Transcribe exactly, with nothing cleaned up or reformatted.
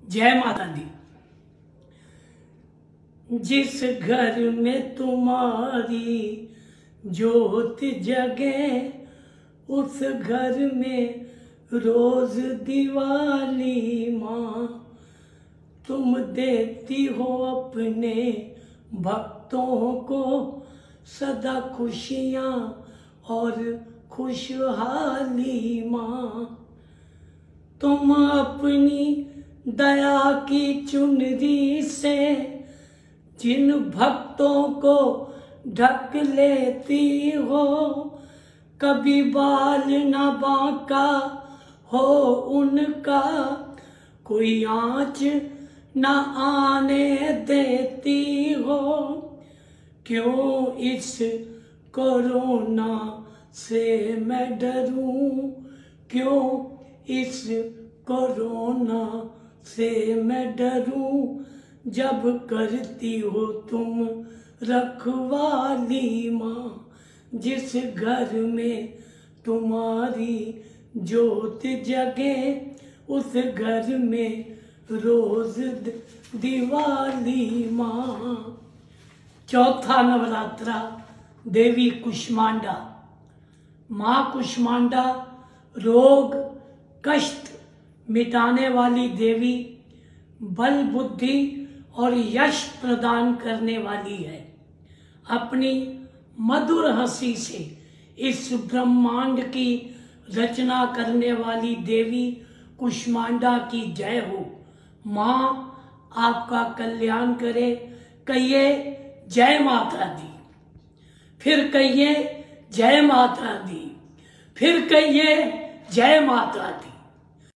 जय माता दी। जिस घर में तुम्हारी ज्योत जगे उस घर में रोज दिवाली माँ तुम देती हो अपने भक्तों को सदा खुशियाँ और खुशहाली माँ। तुम अपनी दया की चुनरी से जिन भक्तों को ढक लेती हो, कभी बाल न बांका हो उनका, कोई आँच न आने देती हो। क्यों इस कोरोना से मैं डरूं, क्यों इस कोरोना से मैं डरूं, जब करती हो तुम रखवाली माँ। जिस घर में तुम्हारी ज्योत जगे उस घर में रोज दिवाली माँ। चौथा नवरात्रा देवी कुष्मांडा। माँ कुष्मांडा रोग कष्ट मिटाने वाली देवी, बल बुद्धि और यश प्रदान करने वाली है। अपनी मधुर हंसी से इस ब्रह्मांड की रचना करने वाली देवी कुष्मांडा की जय हो। माँ आपका कल्याण करे। कहिए जय माता दी, फिर कहिए जय माता दी, फिर कहिए जय माता दी।